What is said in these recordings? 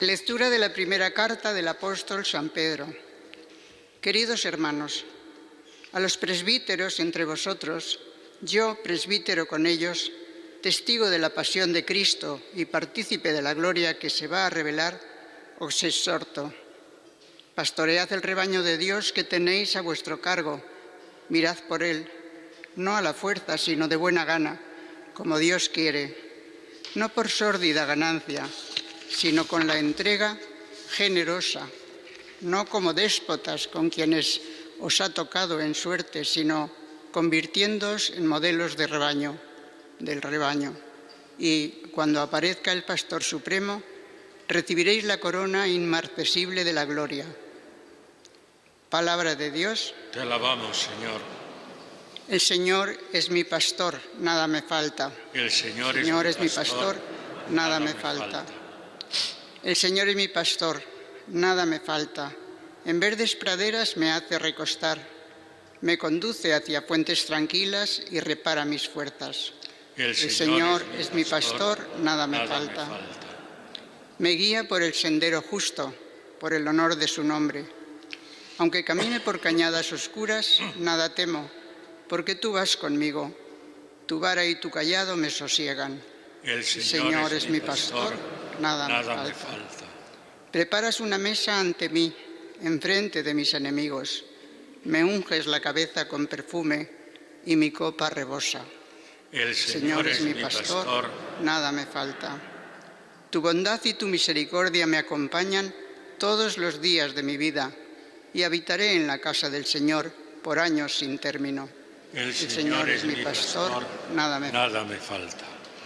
Lectura de la primera carta del apóstol San Pedro. Queridos hermanos, a los presbíteros entre vosotros, yo, presbítero con ellos, testigo de la pasión de Cristo y partícipe de la gloria que se va a revelar, os exhorto. Pastoread el rebaño de Dios que tenéis a vuestro cargo, mirad por él, no a la fuerza, sino de buena gana, como Dios quiere, no por sórdida ganancia, sino con la entrega generosa, no como déspotas con quienes os ha tocado en suerte, sino convirtiéndoos en modelos del rebaño. Y cuando aparezca el Pastor Supremo, recibiréis la corona inmarcesible de la gloria. Palabra de Dios. Te alabamos, Señor. El Señor es mi pastor, nada me falta. El Señor es mi pastor, nada me falta. El Señor es mi pastor, nada me falta. En verdes praderas me hace recostar. Me conduce hacia fuentes tranquilas y repara mis fuerzas. El Señor es mi pastor, nada me falta. Me guía por el sendero justo, por el honor de su nombre. Aunque camine por cañadas oscuras, nada temo, porque tú vas conmigo. Tu vara y tu cayado me sosiegan. El Señor es mi pastor, nada me falta. Preparas una mesa ante mí, enfrente de mis enemigos. Me unges la cabeza con perfume y mi copa rebosa. El Señor es mi pastor, nada me falta. Tu bondad y tu misericordia me acompañan todos los días de mi vida y habitaré en la casa del Señor por años sin término. El Señor es mi pastor, nada me falta.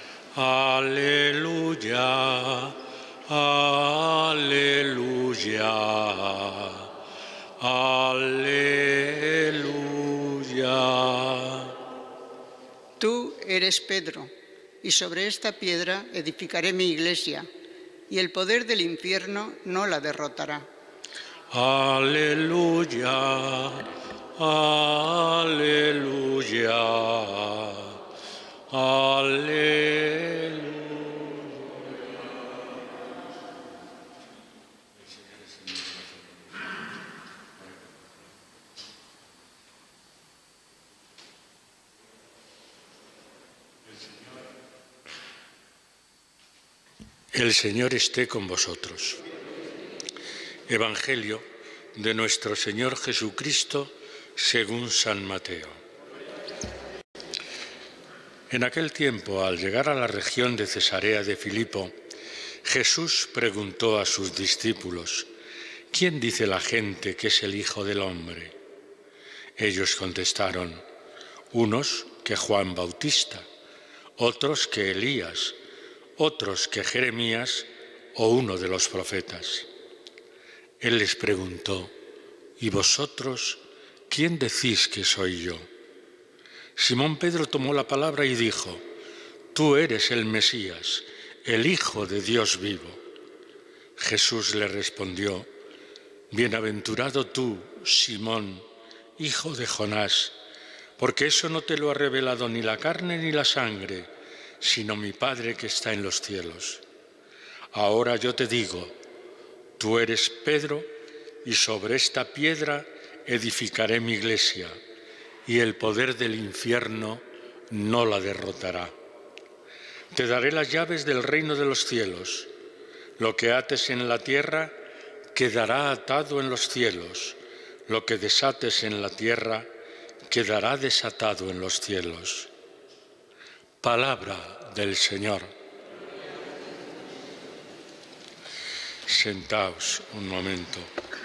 Aleluya, aleluya, aleluya. Tú eres Pedro, y sobre esta piedra edificaré mi iglesia, y el poder del infierno no la derrotará. Aleluya, aleluya, aleluya. El Señor esté con vosotros. Evangelio de nuestro Señor Jesucristo según San Mateo. En aquel tiempo, al llegar a la región de Cesarea de Filipo, Jesús preguntó a sus discípulos: ¿Quién dice la gente que es el Hijo del Hombre? Ellos contestaron: unos que Juan Bautista, otros que Elías, otros que Jeremías o uno de los profetas. Él les preguntó: ¿y vosotros quién decís que soy yo? Simón Pedro tomó la palabra y dijo: Tú eres el Mesías, el Hijo de Dios vivo. Jesús le respondió: Bienaventurado tú, Simón, hijo de Jonás, porque eso no te lo ha revelado ni la carne ni la sangre, sino mi Padre que está en los cielos. Ahora yo te digo, tú eres Pedro, y sobre esta piedra edificaré mi iglesia, y el poder del infierno no la derrotará. Te daré las llaves del reino de los cielos. Lo que ates en la tierra quedará atado en los cielos. Lo que desates en la tierra quedará desatado en los cielos. Palabra del Señor. Sentaos un momento.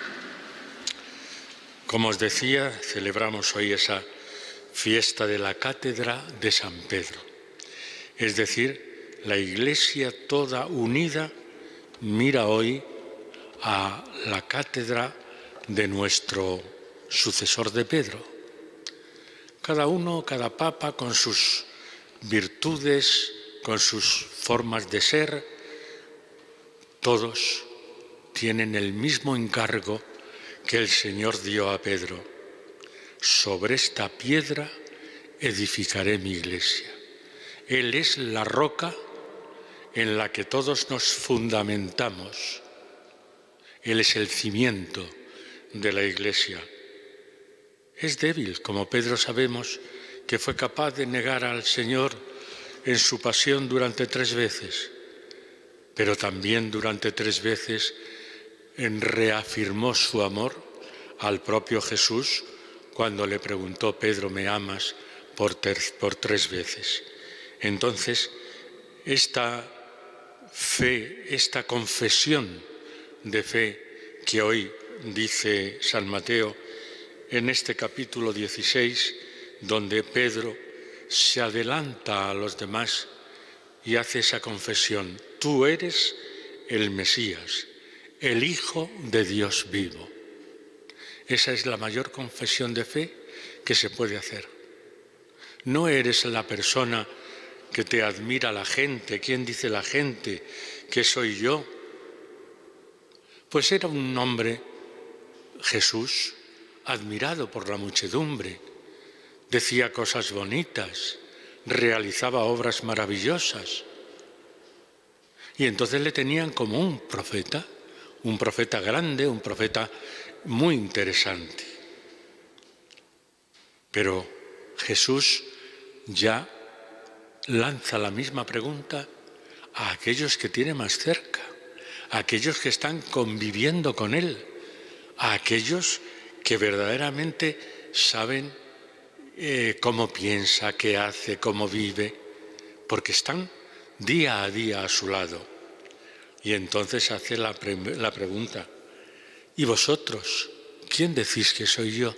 Como os decía, celebramos hoy esa fiesta de la Cátedra de San Pedro. Es decir, la Iglesia toda unida mira hoy a la cátedra de nuestro sucesor de Pedro. Cada uno, cada papa, con sus virtudes, con sus formas de ser, todos tienen el mismo encargo que el Señor dio a Pedro: sobre esta piedra edificaré mi iglesia. Él es la roca en la que todos nos fundamentamos. Él es el cimiento de la Iglesia. Es débil, como Pedro sabemos, que fue capaz de negar al Señor en su pasión durante 3 veces, pero también durante 3 veces reafirmó su amor al propio Jesús cuando le preguntó: Pedro, ¿me amas? por 3 veces. Entonces, esta fe, esta confesión de fe que hoy dice San Mateo en este capítulo 16, donde Pedro se adelanta a los demás y hace esa confesión: tú eres el Mesías, el Hijo de Dios vivo. Esa es la mayor confesión de fe que se puede hacer. No eres la persona que te admira la gente. ¿Quién dice la gente que soy yo? Pues era un hombre, Jesús, admirado por la muchedumbre. Decía cosas bonitas, realizaba obras maravillosas. Y entonces le tenían como un profeta grande, un profeta muy interesante. Pero Jesús ya lanza la misma pregunta a aquellos que tiene más cerca, a aquellos que están conviviendo con Él, a aquellos que verdaderamente saben cómo piensa, qué hace, cómo vive, porque están día a día a su lado. Y entonces hace la pregunta: ¿y vosotros, quién decís que soy yo?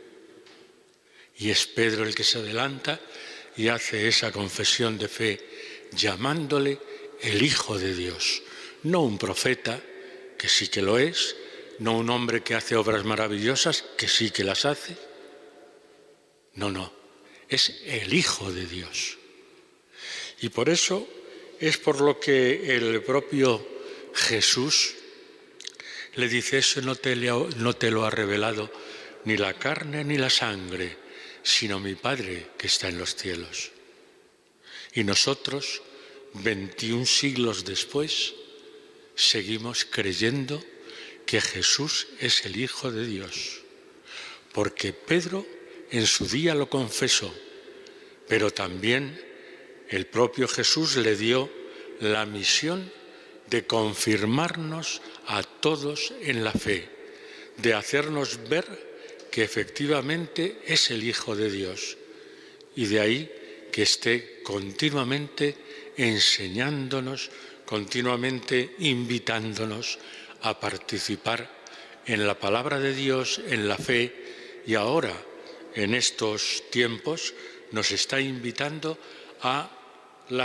Y es Pedro el que se adelanta y hace esa confesión de fe, llamándole el Hijo de Dios. No un profeta, que sí que lo es, no un hombre que hace obras maravillosas, que sí que las hace. No, es el Hijo de Dios. Y por eso es por lo que el propio Jesús le dice: eso no te lo ha revelado ni la carne ni la sangre, sino mi Padre que está en los cielos. Y nosotros, 21 siglos después, seguimos creyendo que Jesús es el Hijo de Dios, porque Pedro en su día lo confesó, pero también el propio Jesús le dio la misión de confirmarnos a todos en la fe, de hacernos ver que efectivamente es el Hijo de Dios, y de ahí que esté continuamente enseñándonos, continuamente invitándonos a participar en la palabra de Dios, en la fe, y ahora, en estos tiempos, nos está invitando a la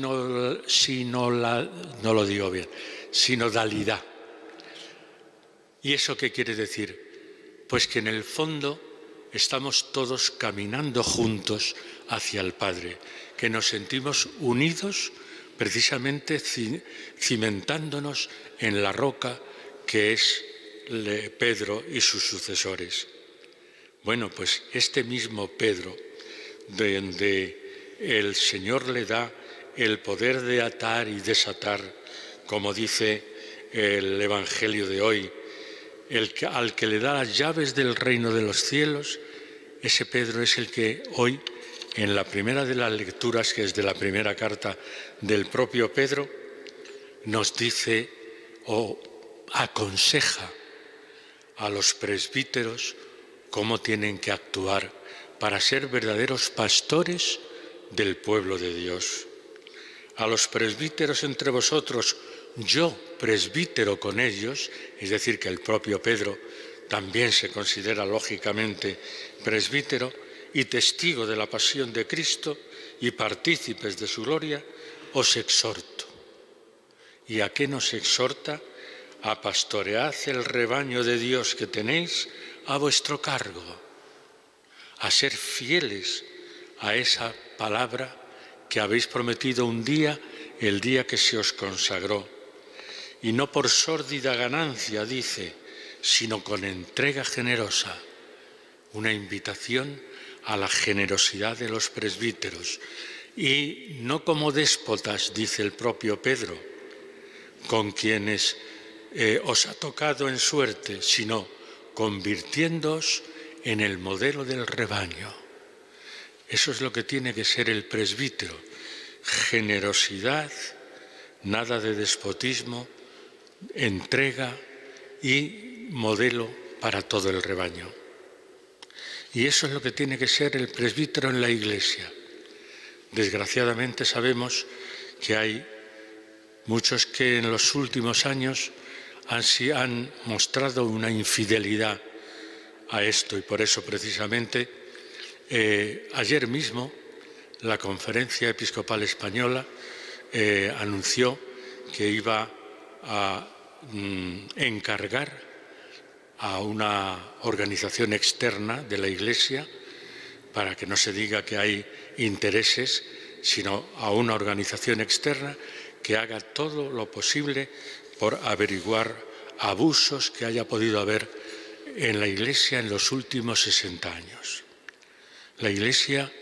sinodalidad. ¿Y eso qué quiere decir? Pues que en el fondo estamos todos caminando juntos hacia el Padre, que nos sentimos unidos precisamente cimentándonos en la roca que es Pedro y sus sucesores. Bueno, pues este mismo Pedro, donde el Señor le da el poder de atar y desatar, como dice el Evangelio de hoy, al que le da las llaves del reino de los cielos, ese Pedro es el que hoy, en la primera de las lecturas, que es de la primera carta del propio Pedro, nos dice o aconseja a los presbíteros cómo tienen que actuar para ser verdaderos pastores del pueblo de Dios. A los presbíteros entre vosotros, yo presbítero con ellos, es decir, que el propio Pedro también se considera lógicamente presbítero y testigo de la pasión de Cristo y partícipes de su gloria, os exhorto. ¿Y a qué nos exhorta? A pastoread el rebaño de Dios que tenéis a vuestro cargo, a ser fieles a esa palabra que habéis prometido un día, el día que se os consagró. Y no por sórdida ganancia, dice, sino con entrega generosa. Una invitación a la generosidad de los presbíteros. Y no como déspotas, dice el propio Pedro, con quienes os ha tocado en suerte, sino convirtiéndoos en el modelo del rebaño. Eso es lo que tiene que ser el presbítero: generosidad, nada de despotismo, entrega y modelo para todo el rebaño. Y eso es lo que tiene que ser el presbítero en la Iglesia. Desgraciadamente sabemos que hay muchos que en los últimos años han mostrado una infidelidad a esto, y por eso precisamente ayer mismo la Conferencia Episcopal Española anunció que iba a encargar a una organización externa de la Iglesia, para que no se diga que hay intereses, sino a una organización externa que haga todo lo posible por averiguar abusos que haya podido haber en la Iglesia en los últimos 60 años. La Iglesia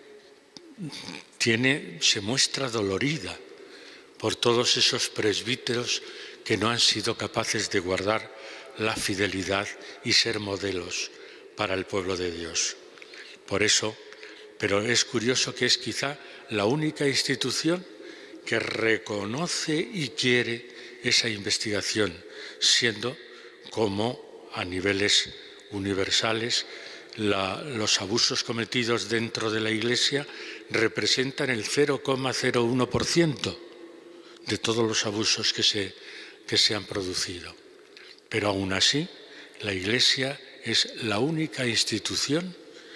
se muestra dolorida por todos esos presbíteros que no han sido capaces de guardar la fidelidad y ser modelos para el pueblo de Dios. Por eso, pero es curioso que es quizá la única institución que reconoce y quiere esa investigación, siendo como a niveles universales los abusos cometidos dentro de la Iglesia representan el 0,01% de todos los abusos que se han producido. Pero aún así, la Iglesia es la única institución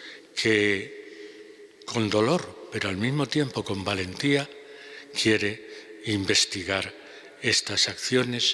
que, con dolor, pero al mismo tiempo con valentía, quiere investigar estas acciones,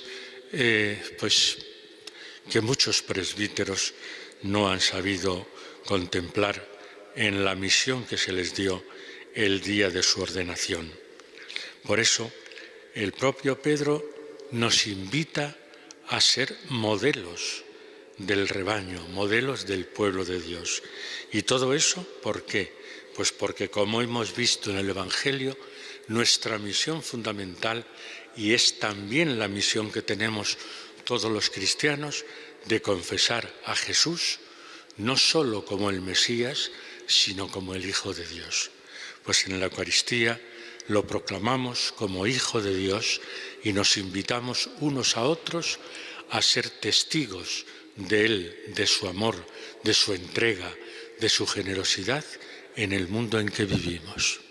que muchos presbíteros no han sabido contemplar en la misión que se les dio el día de su ordenación. Por eso, el propio Pedro nos invita a ser modelos del rebaño, modelos del pueblo de Dios. ¿Y todo eso por qué? Pues porque, como hemos visto en el Evangelio, nuestra misión fundamental, y es también la misión que tenemos todos los cristianos, de confesar a Jesús no solo como el Mesías, sino como el Hijo de Dios. Pues en la Eucaristía lo proclamamos como Hijo de Dios y nos invitamos unos a otros a ser testigos de Él, de su amor, de su entrega, de su generosidad en el mundo en que vivimos.